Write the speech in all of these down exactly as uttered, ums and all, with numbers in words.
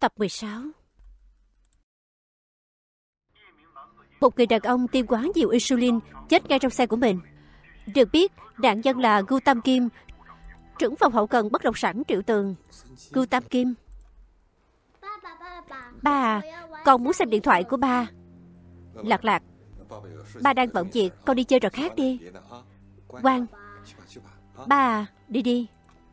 Tập mười sáu. Một người đàn ông tiêm quá nhiều insulin chết ngay trong xe của mình. Được biết, nạn nhân là Ngưu Tam Kim, trưởng phòng hậu cần bất động sản Triệu Tường. Ngưu Tam Kim. Ba à, con muốn xem điện thoại của ba. Lạc Lạc, ba đang bận việc, con đi chơi trò khác đi. Quang, ba à, đi đi.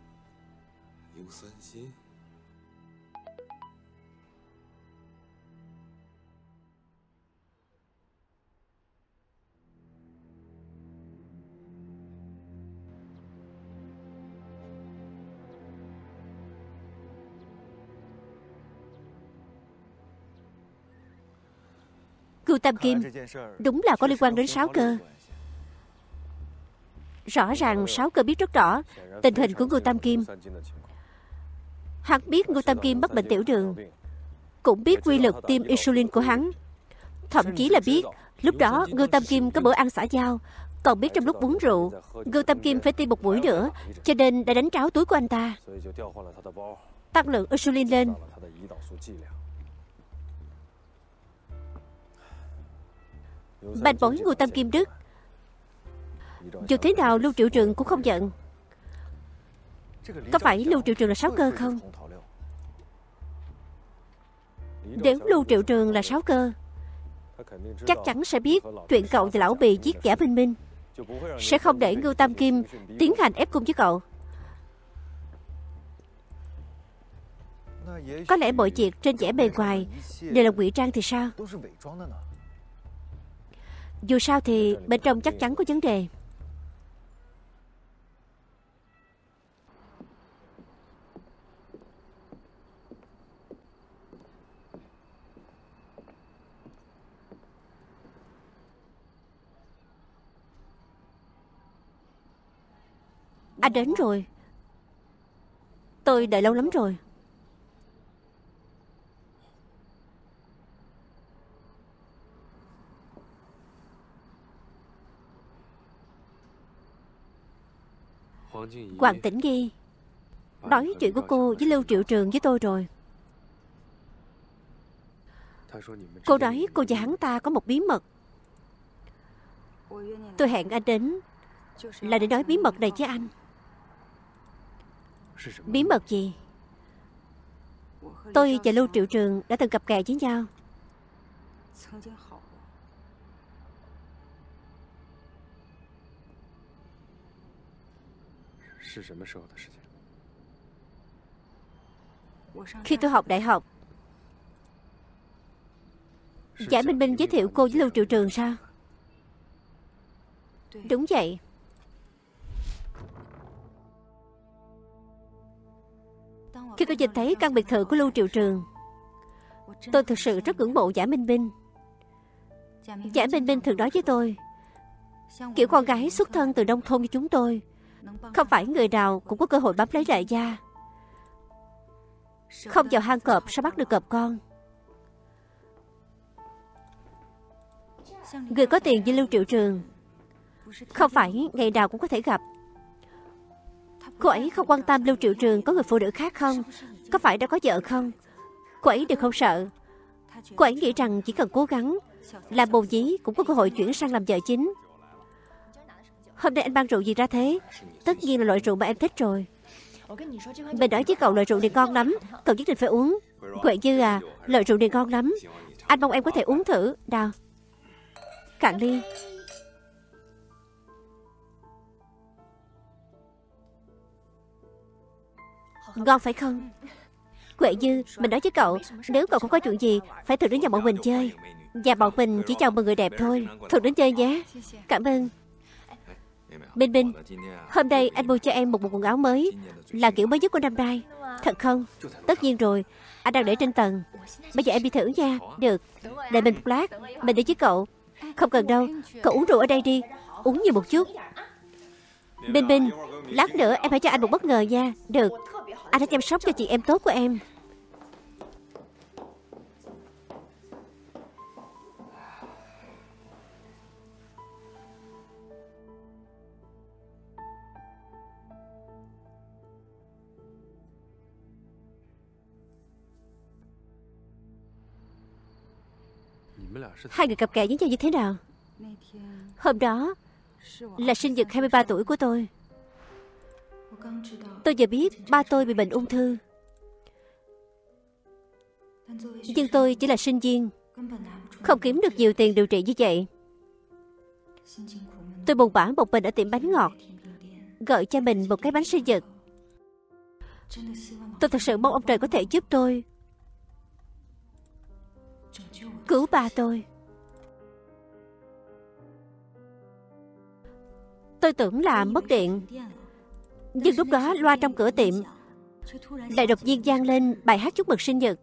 Ngưu Tam Kim đúng là có liên quan đến Sáu Cơ. Rõ ràng Sáu Cơ biết rất rõ tình hình của Ngưu Tam Kim. Hắn biết Ngưu Tam Kim mắc bệnh tiểu đường, cũng biết quy luật tiêm insulin của hắn. Thậm chí là biết lúc đó Ngưu Tam Kim có bữa ăn xã giao, còn biết trong lúc uống rượu Ngưu Tam Kim phải tiêm một mũi nữa, cho nên đã đánh tráo túi của anh ta, tăng lượng insulin lên. Bành bối Ngưu Tam Kim đứt. Dù thế nào Lưu Triệu Trường cũng không giận. Có phải Lưu Triệu Trường là Sáu Cơ không? Nếu Lưu Triệu Trường là Sáu Cơ, chắc chắn sẽ biết chuyện cậu và lão Bì giết Giả Minh Minh, sẽ không để Ngưu Tam Kim tiến hành ép cung với cậu. Có lẽ mọi việc trên vẻ bề ngoài đều là ngụy trang thì sao? Dù sao thì bên trong chắc chắn có vấn đề. Anh đến rồi. Tôi đợi lâu lắm rồi. Hoàng Tĩnh Nghi nói chuyện của cô với Lưu Triệu Trường với tôi rồi. Cô nói cô và hắn ta có một bí mật. Tôi hẹn anh đến là để nói bí mật này với anh. Bí mật gì? Tôi và Lưu Triệu Trường đã từng cặp kè với nhau. Khi tôi học đại học. Giả Minh Minh giới thiệu cô với Lưu Triệu Trường sao? Đúng vậy. Khi tôi nhìn thấy căn biệt thự của Lưu Triệu Trường, tôi thực sự rất ngưỡng mộ Giả Minh Minh. Giả Minh Minh thường nói với tôi, kiểu con gái xuất thân từ nông thôn như chúng tôi, không phải người nào cũng có cơ hội bám lấy đại gia. Không vào hang cọp sao bắt được cọp con. Người có tiền như Lưu Triệu Trường không phải ngày nào cũng có thể gặp. Cô ấy không quan tâm Lưu Triệu Trường có người phụ nữ khác không, có phải đã có vợ không. Cô ấy đều không sợ. Cô ấy nghĩ rằng chỉ cần cố gắng, làm bồ nhí cũng có cơ hội chuyển sang làm vợ chính. Hôm nay anh mang rượu gì ra thế? Tất nhiên là loại rượu mà em thích rồi. Mình nói với cậu loại rượu này ngon lắm, cậu nhất định phải uống. Huệ Dư à, loại rượu này ngon lắm, anh mong em có thể uống thử. Nào, cạn ly. Ngon phải không? Huệ Dư, mình nói với cậu, nếu cậu không có chuyện gì, phải thường đến nhà bọn mình chơi. Và bọn mình chỉ chào mừng người đẹp thôi. Thường đến chơi nhé. Cảm ơn. Minh Minh, hôm nay anh mua cho em một bộ quần áo mới, là kiểu mới nhất của năm nay. Thật không? Tất nhiên rồi, anh đang để trên tầng. Bây giờ em đi thử nha. Được, đợi mình một lát, mình đi với cậu. Không cần đâu, cậu uống rượu ở đây đi, uống nhiều một chút. Minh Minh, lát nữa em hãy cho anh một bất ngờ nha. Được, anh hãy chăm sóc cho chị em tốt của em. Hai người cặp kè với nhau như thế nào? Hôm đó là sinh nhật hai mươi ba tuổi của tôi. Tôi vừa biết ba tôi bị bệnh ung thư. Nhưng tôi chỉ là sinh viên, không kiếm được nhiều tiền điều trị như vậy. Tôi buồn bã một mình ở tiệm bánh ngọt, gọi cho mình một cái bánh sinh nhật. Tôi thật sự mong ông trời có thể giúp tôi cứu ba tôi. Tôi tưởng là mất điện, nhưng lúc đó loa trong cửa tiệm lại đột nhiên vang lên bài hát chúc mừng sinh nhật.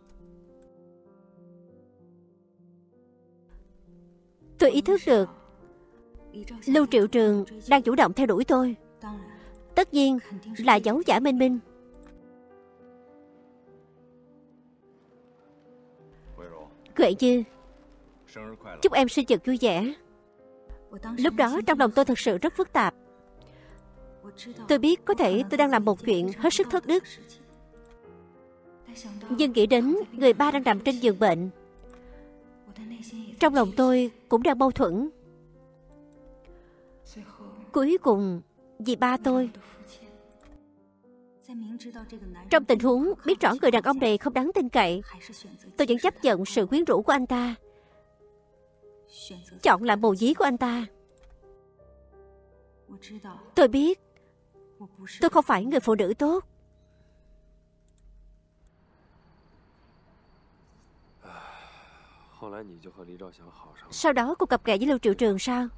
Tôi ý thức được Lưu Triệu Trường đang chủ động theo đuổi tôi. Tất nhiên là giấu giả Minh Minh. Huệ Dư, chúc em sinh nhật vui vẻ. Lúc đó trong lòng tôi thật sự rất phức tạp. Tôi biết có thể tôi đang làm một chuyện hết sức thất đức, nhưng nghĩ đến người ba đang nằm trên giường bệnh, trong lòng tôi cũng đang mâu thuẫn. Cuối cùng vì ba tôi, trong tình huống biết rõ người đàn ông này không đáng tin cậy, tôi vẫn chấp nhận sự quyến rũ của anh ta, chọn làm bồ dí của anh ta. Tôi biết tôi không phải người phụ nữ tốt. Sau đó cô cặp kè với Lưu Triệu Trường sao?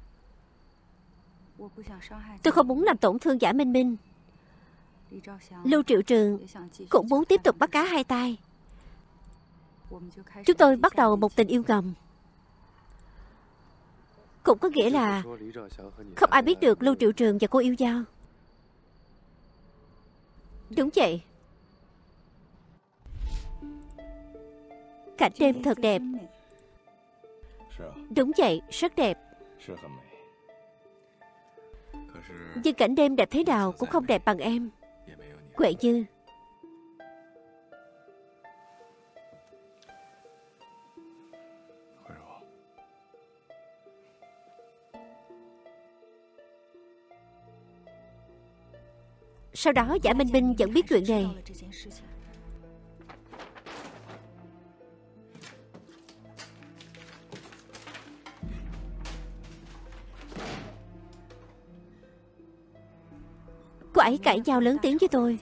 Tôi không muốn làm tổn thương giả Minh Minh. Lưu Triệu Trường cũng muốn tiếp tục bắt cá hai tay. Chúng tôi bắt đầu một tình yêu ngầm. Cũng có nghĩa là không ai biết được Lưu Triệu Trường và cô yêu nhau. Đúng vậy. Cảnh đêm thật đẹp. Đúng vậy, rất đẹp. Nhưng cảnh đêm đẹp thế nào cũng không đẹp bằng em, Huệ Dư. Sau đó giả Minh Minh vẫn biết chuyện này. Cô ấy cãi nhau lớn tiếng với tôi,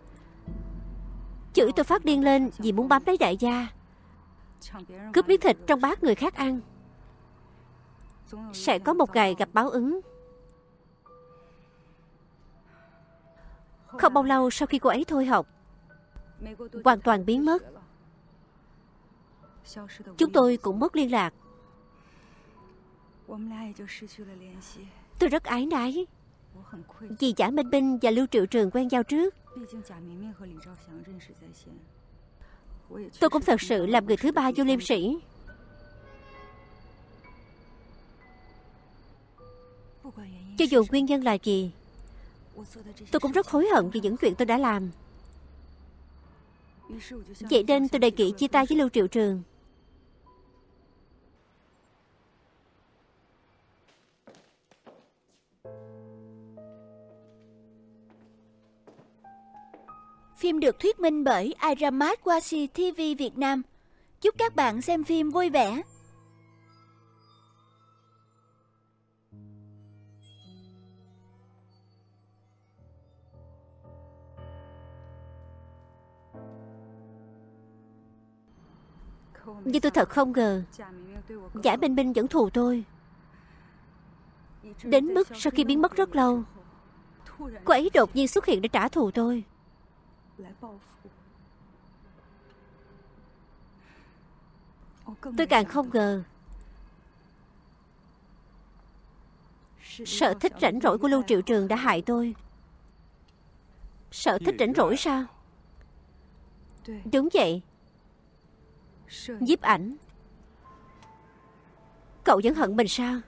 chửi tôi phát điên lên vì muốn bám lấy đại gia, cướp miếng thịt trong bát người khác ăn. Sẽ có một ngày gặp báo ứng. Không bao lâu sau khi cô ấy thôi học, hoàn toàn biến mất. Chúng tôi cũng mất liên lạc. Tôi rất áy náy vì giả Minh Minh và Lưu Triệu Trường quen nhau trước. Tôi cũng thật sự làm người thứ ba vô liêm sỉ. Cho dù nguyên nhân là gì, tôi cũng rất hối hận vì những chuyện tôi đã làm. Vậy nên tôi đề nghị chia tay với Lưu Triệu Trường. Phim được thuyết minh bởi Iramat Washi ti vi Việt Nam. Chúc các bạn xem phim vui vẻ. Nhưng tôi thật không ngờ giả Minh Minh vẫn thù tôi, đến mức sau khi biến mất rất lâu, cô ấy đột nhiên xuất hiện để trả thù tôi. Tôi càng không ngờ sở thích rảnh rỗi của Lưu Triệu Trường đã hại tôi. Sở thích rảnh rỗi sao? Đúng vậy. Nhiếp ảnh. Cậu vẫn hận mình sao?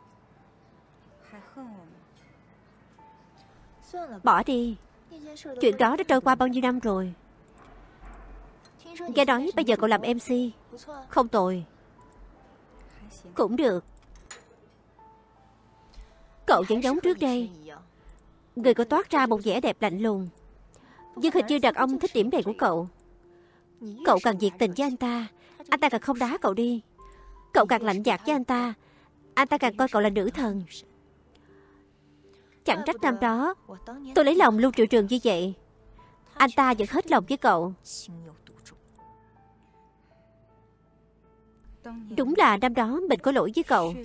Bỏ đi. Chuyện đó đã trôi qua bao nhiêu năm rồi. Nghe nói bây giờ cậu làm em xê. Không tồi. Cũng được. Cậu vẫn giống trước đây. Người cậu toát ra một vẻ đẹp lạnh lùng. Nhưng hình như đàn ông thích điểm này của cậu. Cậu càng nhiệt tình với anh ta, anh ta càng không đá cậu đi. Cậu càng lạnh nhạt với anh ta, anh ta càng coi cậu là nữ thần. Chẳng trách năm đó tôi lấy lòng Lưu Triệu Trường như vậy. Anh ta vẫn hết lòng với cậu. Đúng là năm đó mình có lỗi với cậu.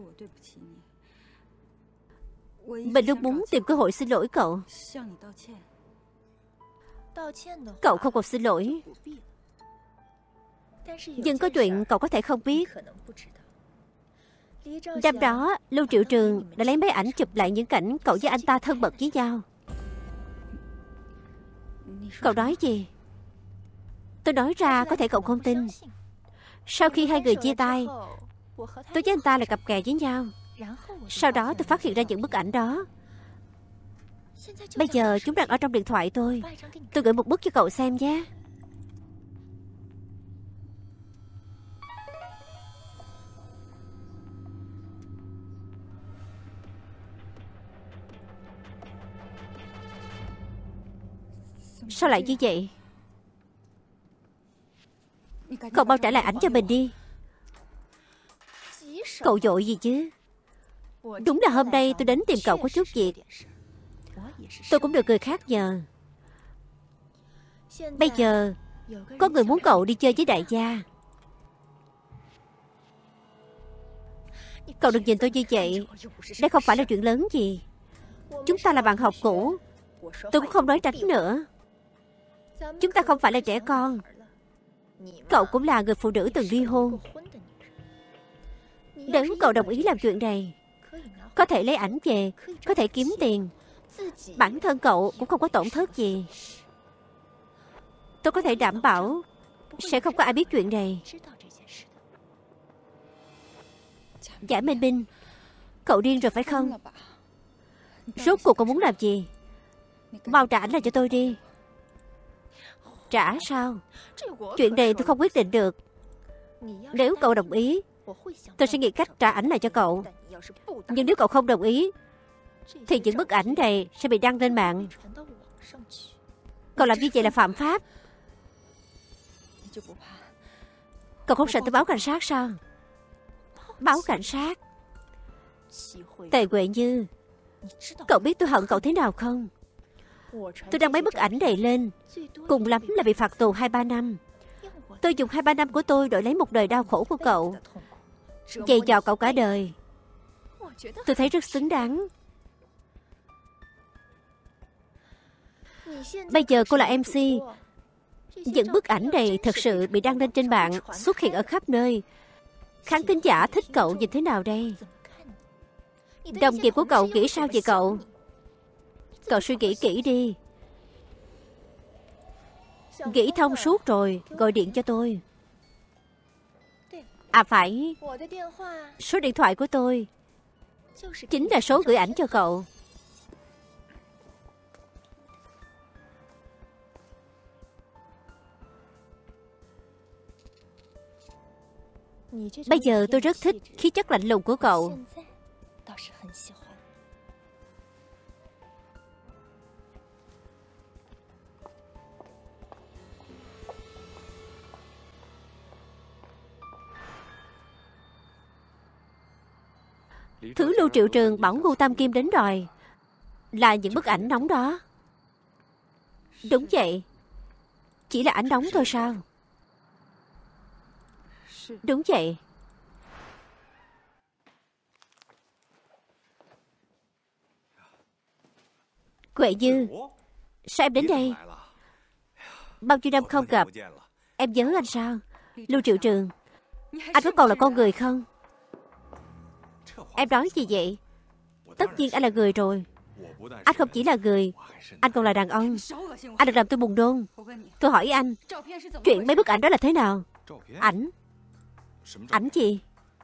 Mình luôn muốn tìm cơ hội xin lỗi cậu. Cậu không còn xin lỗi. Nhưng có chuyện cậu có thể không biết. Năm đó Lưu Triệu Trường đã lấy máy ảnh chụp lại những cảnh cậu với anh ta thân mật với nhau. Cậu nói gì? Tôi nói ra có thể cậu không tin. Sau khi hai người chia tay, tôi với anh ta là cặp kè với nhau. Sau đó tôi phát hiện ra những bức ảnh đó. Bây giờ chúng đang ở trong điện thoại tôi. Tôi gửi một bức cho cậu xem nhé. Sao lại như vậy? Cậu mau trả lại ảnh cho mình đi. Cậu vội gì chứ? Đúng là hôm nay tôi đến tìm cậu có chút việc. Tôi cũng được người khác nhờ. Bây giờ có người muốn cậu đi chơi với đại gia. Cậu đừng nhìn tôi như vậy. Đây không phải là chuyện lớn gì. Chúng ta là bạn học cũ. Tôi cũng không nói tránh nữa. Chúng ta không phải là trẻ con. Cậu cũng là người phụ nữ từng ly hôn. Nếu cậu đồng ý làm chuyện này, có thể lấy ảnh về, có thể kiếm tiền, bản thân cậu cũng không có tổn thất gì. Tôi có thể đảm bảo sẽ không có ai biết chuyện này. Giả Minh Minh, cậu điên rồi phải không? Rốt cuộc cậu muốn làm gì? Mau trả ảnh lại cho tôi đi. Trả sao? Chuyện này tôi không quyết định được. Nếu cậu đồng ý, tôi sẽ nghĩ cách trả ảnh lại cho cậu. Nhưng nếu cậu không đồng ý, thì những bức ảnh này sẽ bị đăng lên mạng. Cậu làm như vậy là phạm pháp. Cậu không sợ tôi báo cảnh sát sao? Báo cảnh sát? Tề Huệ Như, cậu biết tôi hận cậu thế nào không? Tôi đăng mấy bức ảnh này lên, cùng lắm là bị phạt tù hai ba năm. Tôi dùng hai ba năm của tôi đổi lấy một đời đau khổ của cậu, dày dò cậu cả đời. Tôi thấy rất xứng đáng. Bây giờ cô là em xê. Những bức ảnh này thật sự bị đăng lên trên mạng, xuất hiện ở khắp nơi. Khán thính giả thích cậu nhìn thế nào đây? Đồng nghiệp của cậu nghĩ sao vậy cậu? Cậu suy nghĩ kỹ đi. Nghĩ thông suốt rồi gọi điện cho tôi. À phải, số điện thoại của tôi chính là số gửi ảnh cho cậu. Bây giờ tôi rất thích khí chất lạnh lùng của cậu. Thứ Lưu Triệu Trường bảo Ngô Tam Kim đến đòi là những bức ảnh nóng đó. Đúng vậy. Chỉ là ảnh nóng thôi sao? Đúng vậy. Huệ Như, sao em đến đây? Bao nhiêu năm không gặp, em nhớ anh sao? Lưu Triệu Trường, anh có còn là con người không? Em nói gì vậy? Tất nhiên anh là người rồi. Anh không chỉ là người, anh còn là đàn ông. Anh đừng làm tôi buồn nôn. Tôi hỏi anh, chuyện mấy bức ảnh đó là thế nào? Ảnh? Ảnh gì?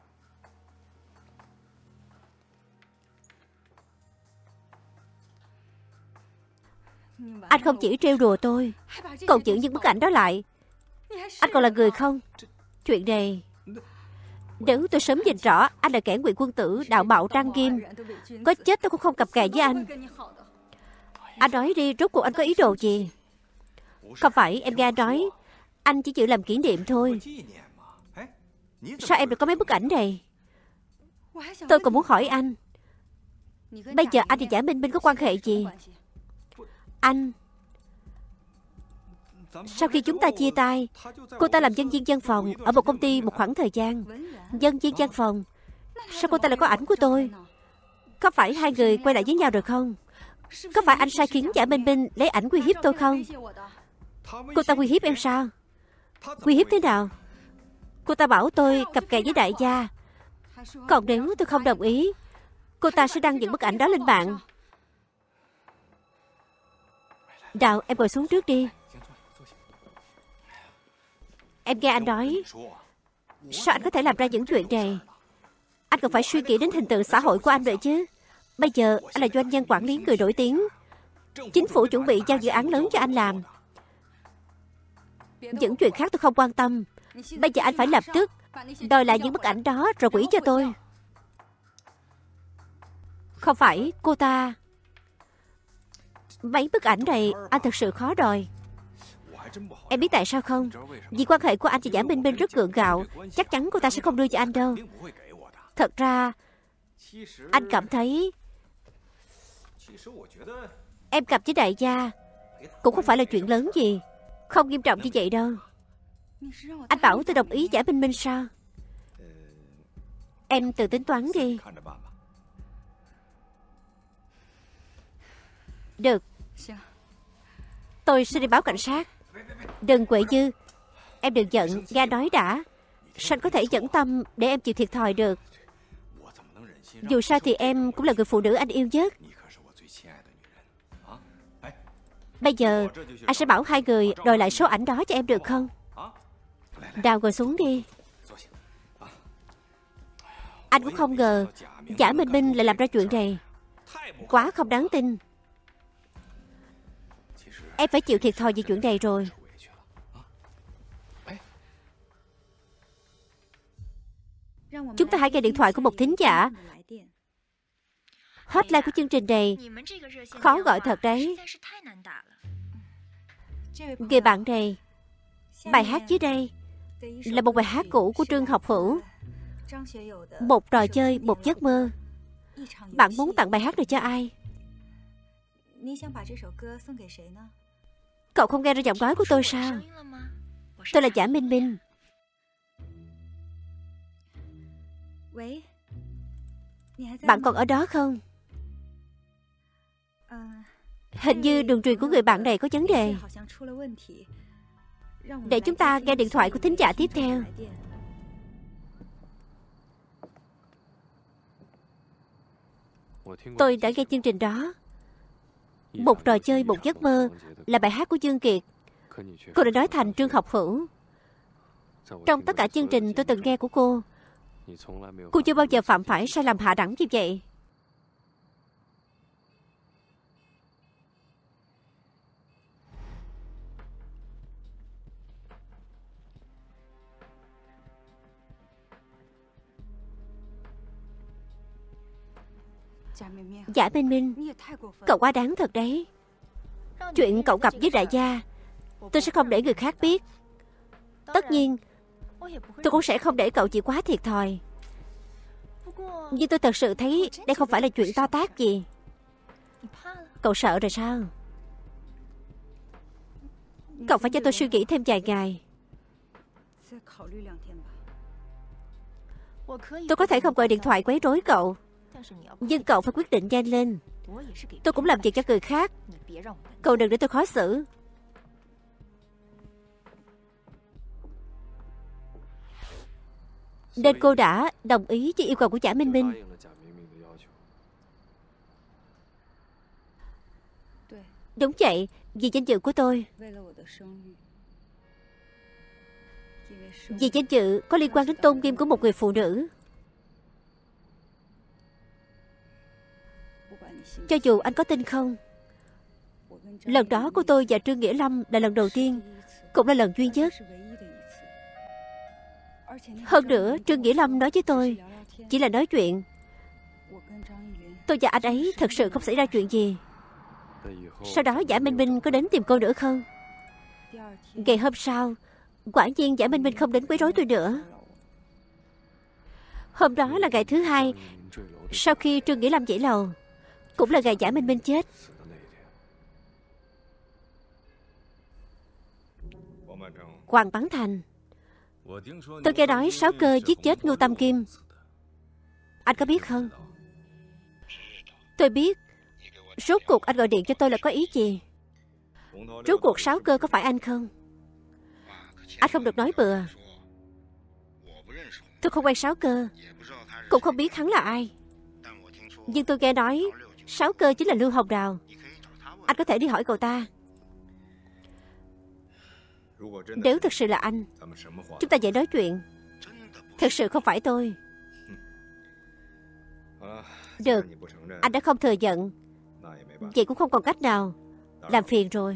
Anh không chỉ trêu đùa tôi, còn giữ những bức ảnh đó lại. Anh còn là người không? Chuyện này Nếu tôi sớm nhìn rõ anh là kẻ ngụy quân tử, đạo mạo trang nghiêm, có chết tôi cũng không cặp kè với anh. Anh nói đi, rốt cuộc anh có ý đồ gì? Không phải, em nghe anh nói anh chỉ chịu làm kỷ niệm thôi. Sao em lại có mấy bức ảnh này? Tôi còn muốn hỏi anh, bây giờ anh và Giả Minh Minh có quan hệ gì? Anh, sau khi chúng ta chia tay, cô ta làm nhân viên văn phòng ở một công ty một khoảng thời gian. Nhân viên văn phòng, sao cô ta lại có ảnh của tôi? Có phải hai người quay lại với nhau rồi không? Có phải anh sai khiến Giả Minh Minh lấy ảnh uy hiếp tôi không? Cô ta uy hiếp em sao? Uy hiếp thế nào? Cô ta bảo tôi cặp kè với đại gia, còn nếu tôi không đồng ý, cô ta sẽ đăng những bức ảnh đó lên mạng. Đào, em ngồi xuống trước đi. Em nghe anh nói, sao anh có thể làm ra những chuyện này? Anh còn phải suy nghĩ đến hình tượng xã hội của anh vậy chứ. Bây giờ anh là doanh nhân quản lý người nổi tiếng, chính phủ chuẩn bị giao dự án lớn cho anh làm. Những chuyện khác tôi không quan tâm. Bây giờ anh phải lập tức đòi lại những bức ảnh đó rồi quỷ cho tôi. Không phải, cô ta... Mấy bức ảnh này anh thật sự khó đòi. Em biết tại sao không? Vì quan hệ của anh và Giả Minh Minh rất gượng gạo. Chắc chắn cô ta sẽ không đưa cho anh đâu. Thật ra anh cảm thấy em cặp với đại gia cũng không phải là chuyện lớn gì, không nghiêm trọng như vậy đâu. Anh bảo tôi đồng ý Giả Minh Minh sao? Em tự tính toán đi. Được, tôi sẽ đi báo cảnh sát. Đừng quậy dư. Em đừng giận, nghe nói đã. Sao anh có thể dẫn tâm để em chịu thiệt thòi được? Dù sao thì em cũng là người phụ nữ anh yêu nhất. Bây giờ anh sẽ bảo hai người đòi lại số ảnh đó cho em được không? Đào, ngồi xuống đi. Anh cũng không ngờ Giả Minh Minh lại làm ra chuyện này. Quá không đáng tin. Em phải chịu thiệt thòi về chuyện này rồi. Chúng ta hãy nghe điện thoại của một thính giả. Hotline của chương trình này khó gọi thật đấy. Người bạn này, bài hát dưới đây là một bài hát cũ của Trương Học Hữu. Một trò chơi, một giấc mơ. Bạn muốn tặng bài hát này cho ai? Cậu không nghe ra giọng nói của tôi sao? Tôi là Giả Minh Minh. Bạn còn ở đó không? Hình như đường truyền của người bạn này có vấn đề. Để chúng ta nghe điện thoại của thính giả tiếp theo. Tôi đã nghe chương trình đó. Một trò chơi, một giấc mơ là bài hát của Dương Kiệt. Cô đã nói thành Trương Học Hữu. Trong tất cả chương trình tôi từng nghe của cô, cô chưa bao giờ phạm phải sai lầm hạ đẳng như vậy. Giả Minh Minh, cậu quá đáng thật đấy. Chuyện cậu gặp với đại gia tôi sẽ không để người khác biết. Tất nhiên tôi cũng sẽ không để cậu chịu quá thiệt thòi. Nhưng tôi thật sự thấy đây không phải là chuyện to tát gì. Cậu sợ rồi sao? Cậu phải cho tôi suy nghĩ thêm vài ngày. Tôi có thể không gọi điện thoại quấy rối cậu, nhưng cậu phải quyết định nhanh lên. Tôi cũng làm việc cho người khác. Cậu đừng để tôi khó xử. Nên cô đã đồng ý với yêu cầu của Giả Minh Minh. Đúng vậy, vì danh dự của tôi. Vì danh dự có liên quan đến tôn nghiêm của một người phụ nữ. Cho dù anh có tin không, lần đó của tôi và Trương Nghĩa Lâm là lần đầu tiên, cũng là lần duy nhất. Hơn nữa, Trương Nghĩa Lâm nói với tôi chỉ là nói chuyện. Tôi và anh ấy thật sự không xảy ra chuyện gì. Sau đó Giả Minh Minh có đến tìm cô nữa không? Ngày hôm sau, quả nhiên Giả Minh Minh không đến quấy rối tôi nữa. Hôm đó là ngày thứ hai sau khi Trương Nghĩa Lâm nhảy lầu, cũng là ngày Giả Minh Minh chết. Hoàng Bắn Thành, tôi nghe nói Sáu Cơ giết chết Ngưu Tam Kim. Anh có biết không? Tôi biết. Rốt cuộc anh gọi điện cho tôi là có ý gì? Rốt cuộc Sáu Cơ có phải anh không? Anh không được nói bừa. Tôi không quen Sáu Cơ, cũng không biết hắn là ai. Nhưng tôi nghe nói Sáu Cơ chính là Lưu Hồng Đào. Anh có thể đi hỏi cậu ta. Nếu thực sự là anh, chúng ta dễ nói chuyện. Thực sự không phải tôi. Được, anh đã không thừa nhận, vậy cũng không còn cách nào. Làm phiền rồi.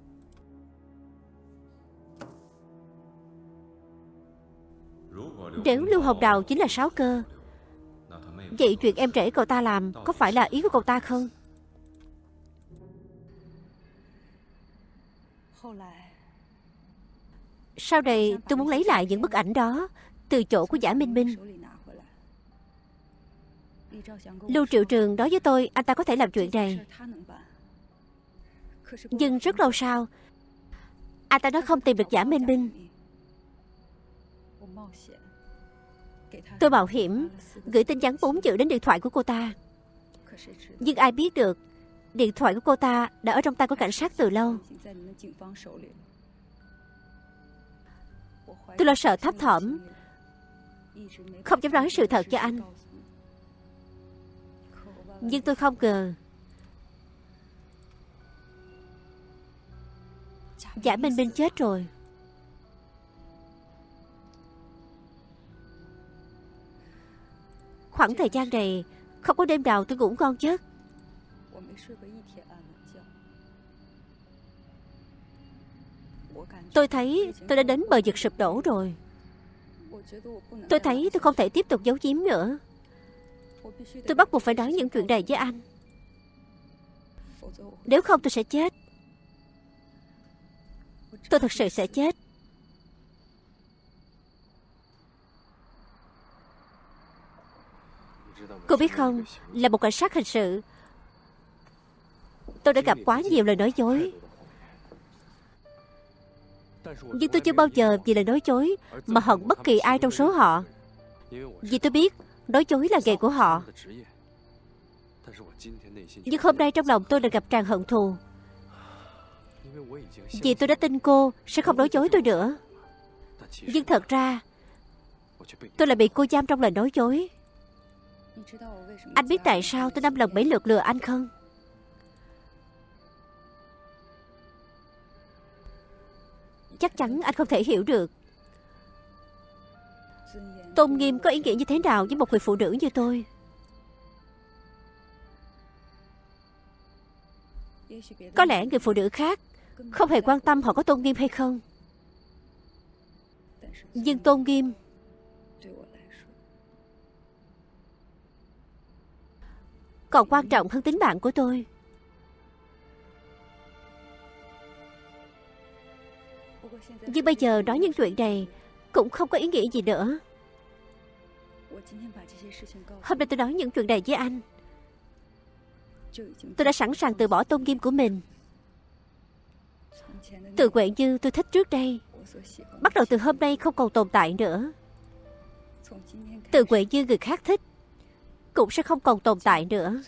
Nếu Lưu Hồng Đào chính là Sáu Cơ, vậy chuyện em rể cậu ta làm có phải là ý của cậu ta không? Sau này tôi muốn lấy lại những bức ảnh đó từ chỗ của Giả Minh Minh. Lưu Triệu Trường nói với tôi anh ta có thể làm chuyện này. Nhưng rất lâu sau, anh ta nói không tìm được Giả Minh Minh. Tôi mạo hiểm gửi tin nhắn bốn chữ đến điện thoại của cô ta. Nhưng ai biết được điện thoại của cô ta đã ở trong tay của cảnh sát từ lâu. Tôi lo sợ thấp thỏm, không dám nói sự thật cho anh. Nhưng tôi không ngờ Giả Minh Minh chết rồi. Khoảng thời gian này không có đêm nào tôi ngủ ngon giấc. Tôi thấy tôi đã đến bờ vực sụp đổ rồi. Tôi thấy tôi không thể tiếp tục giấu giếm nữa. Tôi bắt buộc phải nói những chuyện này với anh. Nếu không tôi sẽ chết. Tôi thật sự sẽ chết. Cô biết không, là một cảnh sát hình sự, tôi đã gặp quá nhiều lời nói dối. Nhưng tôi chưa bao giờ vì lời nói dối mà hận bất kỳ ai trong số họ. Vì tôi biết nói dối là nghề của họ. Nhưng hôm nay trong lòng tôi đã gặp tràn hận thù. Vì tôi đã tin cô sẽ không nói dối tôi nữa. Nhưng thật ra tôi lại bị cô giam trong lời nói dối. Anh biết tại sao tôi năm lần bảy lượt lừa anh không? Chắc chắn anh không thể hiểu được tôn nghiêm có ý nghĩa như thế nào với một người phụ nữ như tôi. Có lẽ người phụ nữ khác không hề quan tâm họ có tôn nghiêm hay không. Nhưng tôn nghiêm còn quan trọng hơn tính mạng của tôi. Nhưng bây giờ nói những chuyện này cũng không có ý nghĩa gì nữa. Hôm nay tôi nói những chuyện này với anh, tôi đã sẵn sàng từ bỏ tôn nghiêm của mình. Từ Huệ Như tôi thích trước đây, bắt đầu từ hôm nay không còn tồn tại nữa. Từ Huệ Như người khác thích cũng sẽ không còn tồn tại nữa.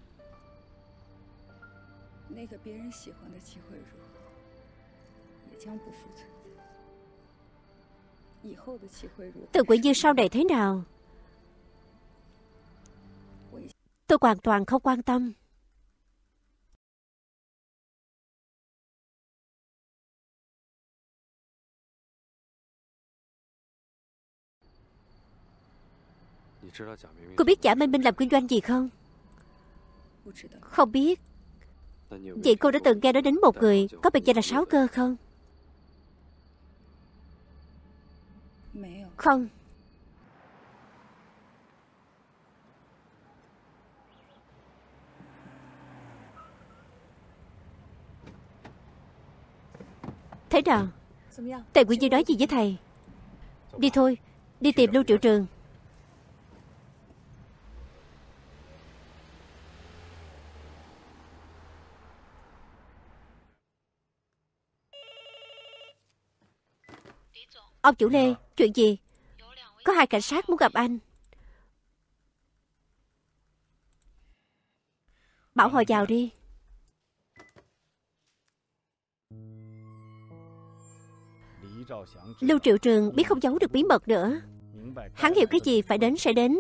Từ Huệ Như sau này thế nào, tôi hoàn toàn không quan tâm. Cô biết Giả Minh Minh làm kinh doanh gì không? Không biết. Vậy cô đã từng nghe nói đến một người có biệt danh là Sáu Cơ không? Không. Thế nào? Tề Quyển Như nói gì với thầy? Đi thôi, đi tìm Lưu Triệu Trường. Ông chủ Lê, chuyện gì? Có hai cảnh sát muốn gặp anh. Bảo họ vào đi. Lưu Triệu Trường biết không giấu được bí mật nữa. Hắn hiểu cái gì phải đến sẽ đến.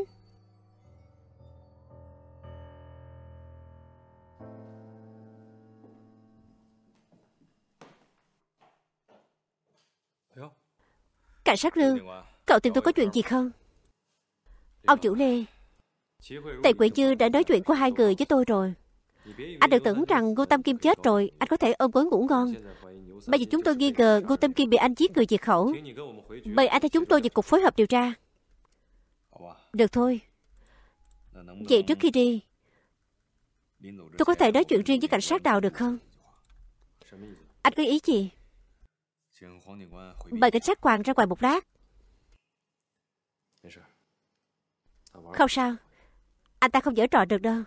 Cảnh sát Lưu, cậu tìm tôi có chuyện gì không? Ông chủ Lê, Tề Quyển Như đã nói chuyện của hai người với tôi rồi. Anh đừng tưởng rằng Ngô Tam Kim chết rồi anh có thể ôm gối ngủ ngon. Bây giờ chúng tôi nghi ngờ Ngô Tam Kim bị anh giết người diệt khẩu. Mời anh theo chúng tôi về cục phối hợp điều tra. Được thôi. Vậy trước khi đi, tôi có thể nói chuyện riêng với cảnh sát Đào được không? Anh có ý gì? Mời cảnh sát Hoàng ra ngoài một lát. Không sao, anh ta không giở trò được đâu.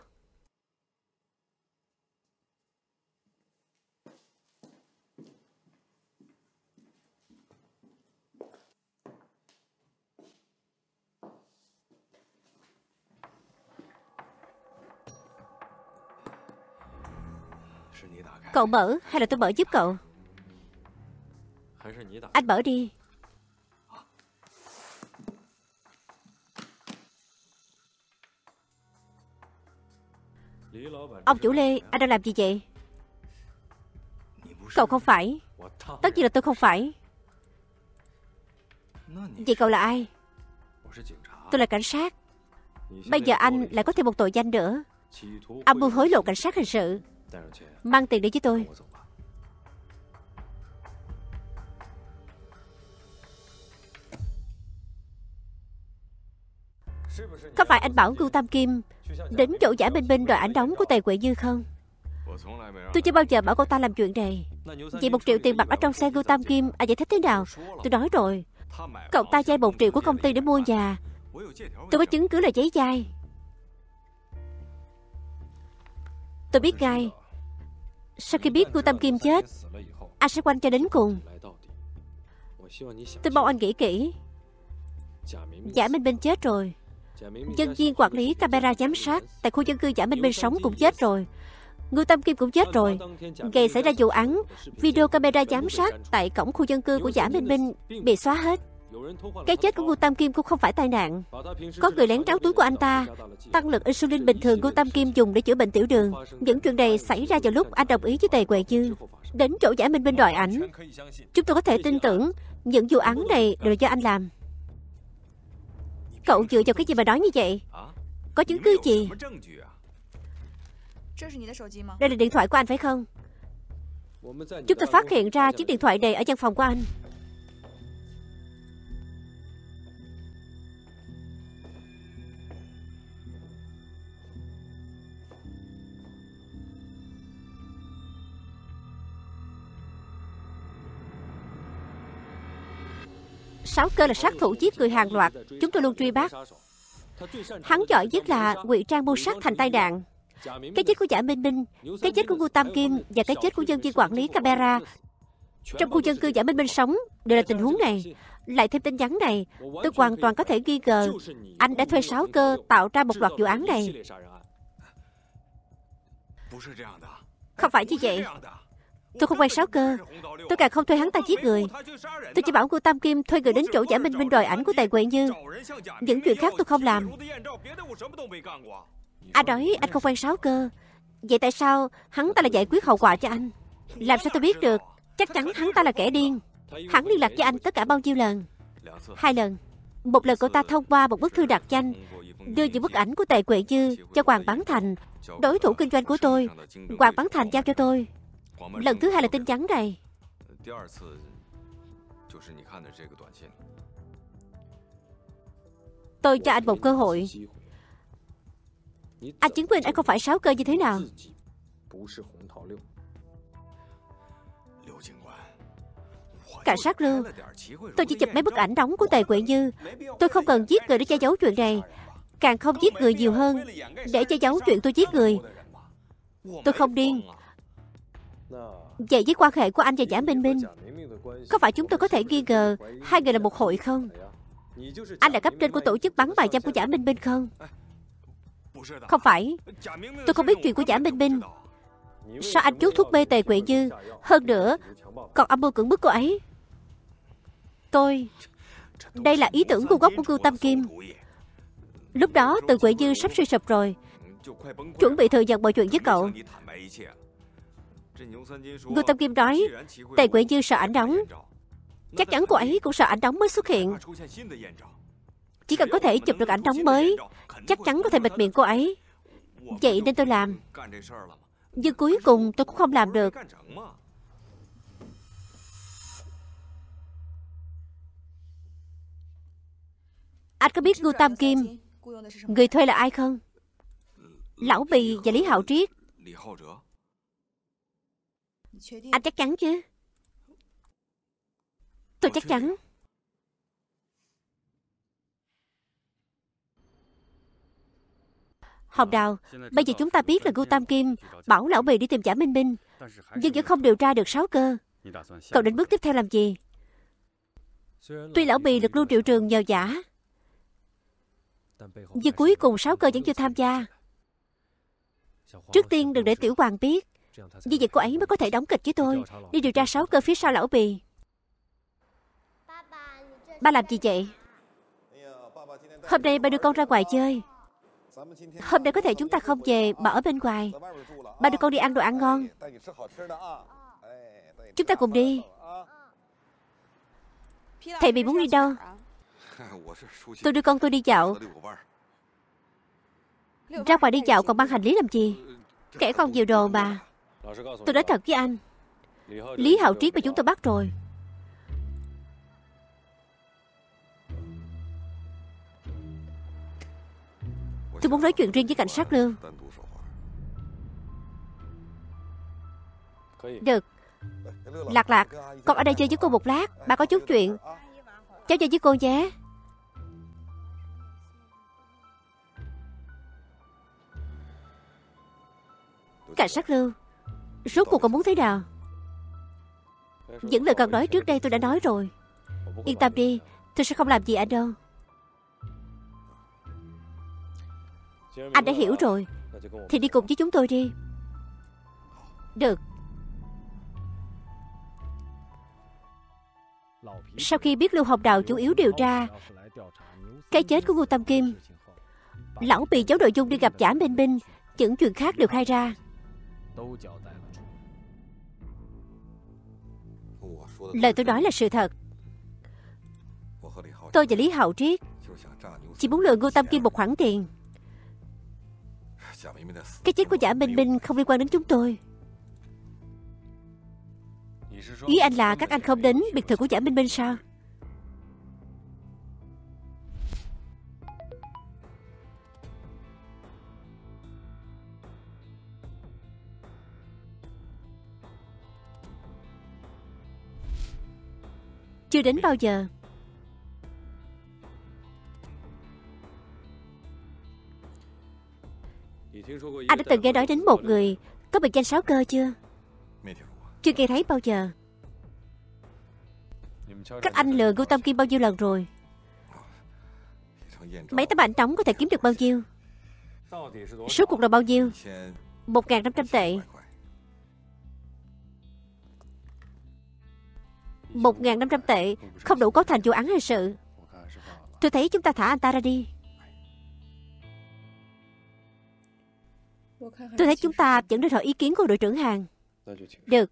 Cậu mở hay là tôi mở giúp cậu? Anh mở đi. Ông chủ Lê, anh đang làm gì vậy? Cậu không phải. Tất nhiên là tôi không phải. Vậy cậu là ai? Tôi là cảnh sát. Bây giờ anh lại có thêm một tội danh nữa. Âm mưu hối lộ cảnh sát hình sự. Mang tiền đi với tôi. Có phải anh bảo Ngô Tam Kim đến chỗ Giả Minh Minh đòi ảnh đóng của Tề Quyển Như không? Tôi chưa bao giờ bảo cô ta làm chuyện này. Vậy một triệu tiền bạc ở trong xe Ngô Tam Kim anh giải thích thế nào? Tôi nói rồi, cậu ta vay một triệu của công ty để mua nhà. Tôi có chứng cứ là giấy vay. Tôi biết ngay. Sau khi biết Ngô Tam Kim chết, anh sẽ quanh cho đến cùng. Tôi mong anh nghĩ kỹ. Giả Minh Minh chết rồi. Nhân viên quản lý camera giám sát tại khu dân cư Giả Minh Minh sống cũng chết rồi. Ngô Tam Kim cũng chết rồi. Ngày xảy ra vụ án, video camera giám sát tại cổng khu dân cư của Giả Minh Minh bị xóa hết. Cái chết của Ngô Tam Kim cũng không phải tai nạn. Có người lén tráo túi của anh ta, tăng lực insulin bình thường Ngô Tam Kim dùng để chữa bệnh tiểu đường. Những chuyện này xảy ra vào lúc anh đồng ý với Tề Quyển Như đến chỗ Giả Minh Minh đòi ảnh. Chúng tôi có thể tin tưởng những vụ án này đều là do anh làm. Cậu dựa vào cái gì mà nói như vậy? Có chứng cứ gì? Đây là điện thoại của anh phải không? Chúng tôi phát hiện ra chiếc điện thoại này ở văn phòng của anh. Sáu Cơ là sát thủ giết người hàng loạt, chúng tôi luôn truy bắt. Hắn giỏi nhất là ngụy trang mưu sát thành tai nạn. Cái chết của Giả Minh Minh, cái chết của Ngô Tam Kim và cái chết của nhân viên quản lý camera trong khu dân cư Giả Minh Minh sống đều là tình huống này. Lại thêm tin nhắn này, tôi hoàn toàn có thể nghi ngờ anh đã thuê Sáu Cơ tạo ra một loạt vụ án này. Không phải như vậy. Tôi không quen Sáu Cơ. Tôi càng không thuê hắn ta giết người. Tôi chỉ bảo Ngô Tam Kim thuê người đến chỗ Giả Minh Minh đòi ảnh của Tề Quyển Như. Những chuyện khác tôi không làm. Anh nói anh không quen Sáu Cơ. Vậy tại sao hắn ta lại giải quyết hậu quả cho anh? Làm sao tôi biết được? Chắc chắn hắn ta là kẻ điên. Hắn liên lạc với anh tất cả bao nhiêu lần? Hai lần. Một lần cậu ta thông qua một bức thư đặc danh đưa những bức ảnh của Tề Quyển Như cho Hoàng Bán Thành, đối thủ kinh doanh của tôi. Hoàng Bán Thành giao cho tôi. Lần thứ hai là tin nhắn này. Tôi cho anh một cơ hội. Anh chứng minh anh không phải sáu cơ như thế nào. Cảnh sát Lưu, tôi chỉ chụp mấy bức ảnh nóng của Tề Quệ Như. Tôi không cần giết người để che giấu chuyện này, càng không giết người nhiều hơn để che giấu chuyện tôi giết người. Tôi không điên. Vậy với quan hệ của anh và Giả Minh Minh, có phải chúng tôi có thể nghi ngờ hai người là một hội không? Anh là cấp trên của tổ chức bắn bài giam của Giả Minh Minh không? Không phải. Tôi không biết chuyện của Giả Minh Minh. Sao anh chuốt thuốc mê Tề Quệ Như? Hơn nữa còn âm mưu cưỡng bức cô ấy. Tôi... Đây là ý tưởng ngu gốc của Ngưu Tam Kim. Lúc đó Tề Quệ Như sắp suy sụp rồi, chuẩn bị thừa nhận mọi chuyện với cậu. Ngưu Tam Kim nói Tề Quệ Như sợ ảnh nóng, chắc chắn cô ấy cũng sợ ảnh nóng mới xuất hiện. Chỉ cần có thể chụp được ảnh nóng mới, chắc chắn có thể bịt miệng cô ấy. Vậy nên tôi làm. Nhưng cuối cùng tôi cũng không làm được. Anh có biết Ngưu Tam Kim người thuê là ai không? Lão Bì và Lý Hạo Triết. Anh chắc chắn chứ? Tôi chắc chắn. Hồng Đào, bây giờ chúng ta biết là Ngưu Tam Kim bảo Lão Bì đi tìm Giả Minh Minh, nhưng vẫn không điều tra được sáu cơ. Cậu định bước tiếp theo làm gì? Tuy Lão Bì được Lưu Triệu Trường nhờ giả, nhưng cuối cùng sáu cơ vẫn chưa tham gia. Trước tiên đừng để Tiểu Hoàng biết, như vậy cô ấy mới có thể đóng kịch với tôi, đi điều tra sáu cơ phía sau Lão Bì. Ba làm gì vậy? Hôm nay ba đưa con ra ngoài chơi. Hôm nay có thể chúng ta không về mà ở bên ngoài. Ba đưa con đi ăn đồ ăn ngon. Chúng ta cùng đi. Thầy Bì muốn đi đâu? Tôi đưa con tôi đi dạo. Ra ngoài đi dạo còn mang hành lý làm gì? Kẻ con nhiều đồ mà. Tôi nói thật với anh, Lý Hạo Triết mà chúng tôi bắt rồi. Tôi muốn nói chuyện riêng với cảnh sát Lưu. Được. Lạc Lạc, con ở đây chơi với cô một lát, ba có chút chuyện. Cháu chơi với cô nhé. Cảnh sát Lưu, rốt cuộc còn muốn thế nào? Những lời cần nói trước đây tôi đã nói rồi. Yên tâm đi, tôi sẽ không làm gì anh đâu. Anh đã hiểu rồi, thì đi cùng với chúng tôi đi. Được. Sau khi biết Lưu Hồng Đào chủ yếu điều tra cái chết của Ngưu Tam Kim, Lão Bì giấu nội dung đi gặp Giả Minh Minh, những chuyện khác đều khai ra. Lời tôi nói là sự thật. Tôi và Lý Hạo Triết chỉ muốn lừa Ngưu Tam Kim một khoản tiền. Cái chết của Giả Minh Minh không liên quan đến chúng tôi. Ý anh là các anh không đến biệt thự của Giả Minh Minh sao? Chưa đến bao giờ. Anh đã từng nghe nói đến một người có biệt danh sáu cơ chưa? Chưa nghe thấy bao giờ. Các anh lừa Ngưu Tam Kim bao nhiêu lần rồi? Mấy tấm ảnh nóng có thể kiếm được bao nhiêu? Số cuộc là bao nhiêu? Một ngàn năm trăm tệ. Một ngàn năm trăm tệ không đủ cấu thành vụ án hình sự. Tôi thấy chúng ta thả anh ta ra đi. Tôi thấy chúng ta vẫn nên hỏi ý kiến của đội trưởng Hàn. Được.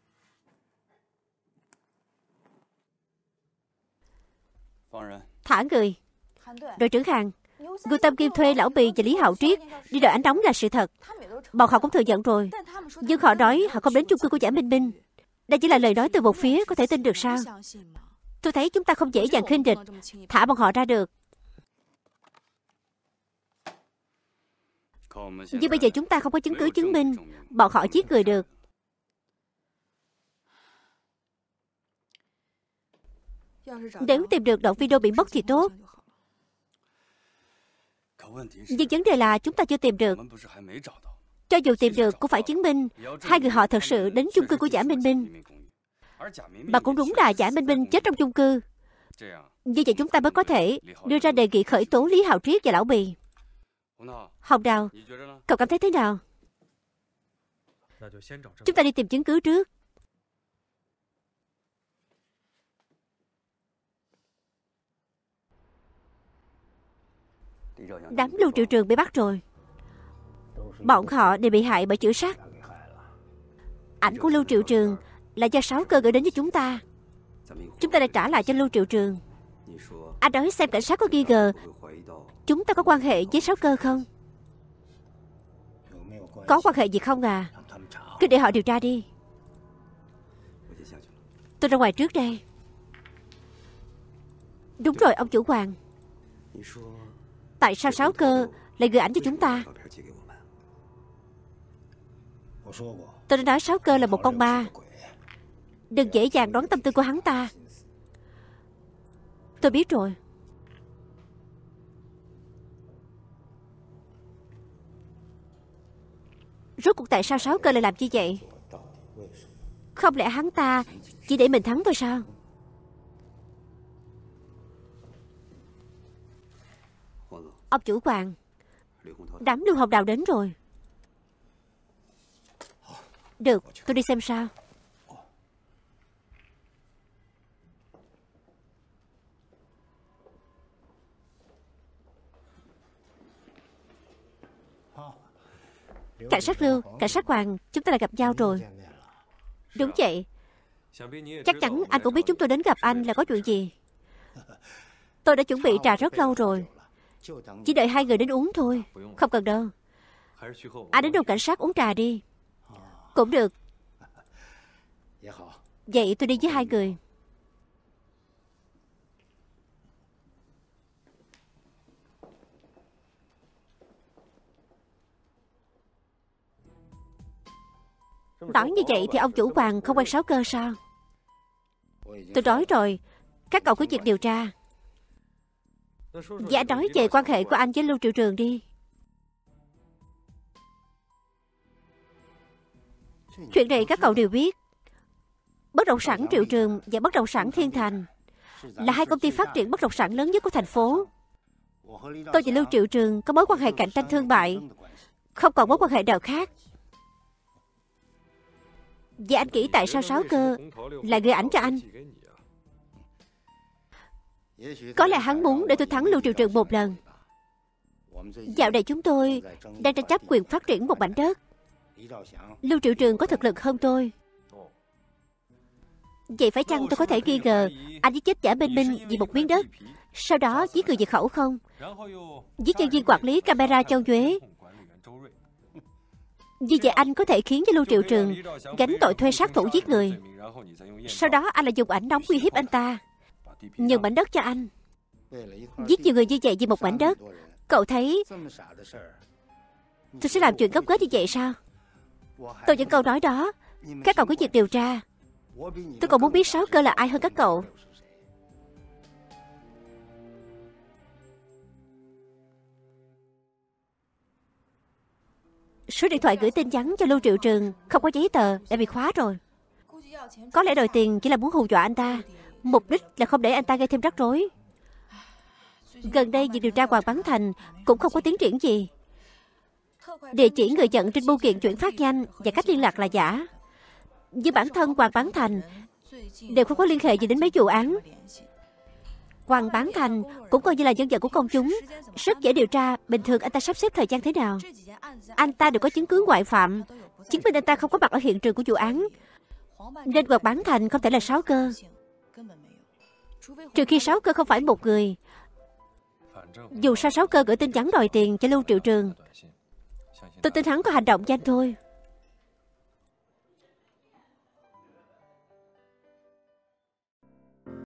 Thả người. Đội trưởng Hàn, Ngưu Tam Kim thuê Lão Bì và Lý Hạo Triết đi đòi ánh nóng là sự thật. Bọn họ cũng thừa nhận rồi. Nhưng họ nói họ không đến chung cư của Giả Minh Minh. Đây chỉ là lời nói từ một phía, có thể tin được sao? Tôi thấy chúng ta không dễ dàng khinh địch, thả bọn họ ra được. Nhưng bây giờ chúng ta không có chứng cứ chứng minh bọn họ giết người được. Nếu tìm được đoạn video bị mất thì tốt. Nhưng vấn đề là chúng ta chưa tìm được. Cho dù tìm được cũng phải chứng minh hai người họ thật sự đến chung cư của Giả Minh Minh. Mà cũng đúng là Giả Minh Minh chết trong chung cư. Như vậy chúng ta mới có thể đưa ra đề nghị khởi tố Lý Hạo Triết và Lão Bì. Hồng Đào, cậu cảm thấy thế nào? Chúng ta đi tìm chứng cứ trước. Đám Lưu Triệu Trường bị bắt rồi. Bọn họ đều bị hại bởi chữ sắt. Ảnh của Lưu Triệu Trường là do Sáu Cơ gửi đến cho chúng ta. Chúng ta đã trả lại cho Lưu Triệu Trường. Anh nói xem cảnh sát có nghi ngờ chúng ta có quan hệ với Sáu Cơ không? Có quan hệ gì không à? Cứ để họ điều tra đi. Tôi ra ngoài trước đây. Đúng rồi ông chủ Hoàng. Tại sao Sáu Cơ lại gửi ảnh cho chúng ta? Tôi đã nói Sáu Cơ là một con ma. Đừng dễ dàng đoán tâm tư của hắn ta. Tôi biết rồi. Rốt cuộc tại sao Sáu Cơ lại làm như vậy? Không lẽ hắn ta chỉ để mình thắng thôi sao? Ông chủ Hoàng, đám Lưu Hồng Đào đến rồi. Được, tôi đi xem sao. Cảnh sát Lưu, cảnh sát Hoàng, chúng ta đã gặp nhau rồi. Đúng vậy. Chắc chắn anh cũng biết chúng tôi đến gặp anh là có chuyện gì. Tôi đã chuẩn bị trà rất lâu rồi. Chỉ đợi hai người đến uống thôi. Không cần đâu. Anh đến đồn cảnh sát uống trà đi. Cũng được. Vậy tôi đi với hai người. Nói như vậy thì ông chủ Hoàng không quen Sáu Cơ sao? Tôi nói rồi. Các cậu cứ việc điều tra. Vậy anh nói về quan hệ của anh với Lưu Triệu Trường đi. Chuyện này các cậu đều biết. Bất động sản Triệu Trường và bất động sản Thiên Thành là hai công ty phát triển bất động sản lớn nhất của thành phố. Tôi và Lưu Triệu Trường có mối quan hệ cạnh tranh thương mại, không còn mối quan hệ nào khác. Vậy anh nghĩ tại sao Sáu Cơ lại gửi ảnh cho anh? Có lẽ hắn muốn để tôi thắng Lưu Triệu Trường một lần. Dạo này chúng tôi đang tranh chấp quyền phát triển một mảnh đất. Lưu Triệu Trường có thực lực hơn tôi. Vậy phải chăng tôi có thể nghi ngờ anh giết chết Giả Minh Minh vì một miếng đất, sau đó giết người diệt khẩu không? Giết nhân viên quản lý camera Châu Nhuế. Như vậy anh có thể khiến cho Lưu Triệu Trường gánh tội thuê sát thủ giết người. Sau đó anh lại dùng ảnh nóng uy hiếp anh ta, nhường mảnh đất cho anh. Giết nhiều người như vậy vì một mảnh đất, cậu thấy tôi sẽ làm chuyện gấp gáp như vậy sao? Tôi vẫn câu nói đó. Các cậu cứ việc điều tra. Tôi còn muốn biết Sáu Cơ là ai hơn các cậu. Số điện thoại gửi tin nhắn cho Lưu Triệu Trường không có giấy tờ đã bị khóa rồi. Có lẽ đòi tiền chỉ là muốn hù dọa anh ta, mục đích là không để anh ta gây thêm rắc rối. Gần đây việc điều tra Hoàng Bắn Thành cũng không có tiến triển gì. Địa chỉ người nhận trên bưu kiện chuyển phát nhanh và cách liên lạc là giả. Với bản thân Hoàng Bắn Thành đều không có liên hệ gì đến mấy vụ án. Hoàng Bắn Thành cũng coi như là nhân vật của công chúng, rất dễ điều tra. Bình thường anh ta sắp xếp thời gian thế nào? Anh ta đều có chứng cứ ngoại phạm, chứng minh anh ta không có mặt ở hiện trường của vụ án, nên Hoàng Bắn Thành không thể là Sáu Cơ. Trừ khi Sáu Cơ không phải một người. Dù sao Sáu Cơ gửi tin nhắn đòi tiền cho Lưu Triệu Trường, tôi tin hắn có hành động nhanh thôi.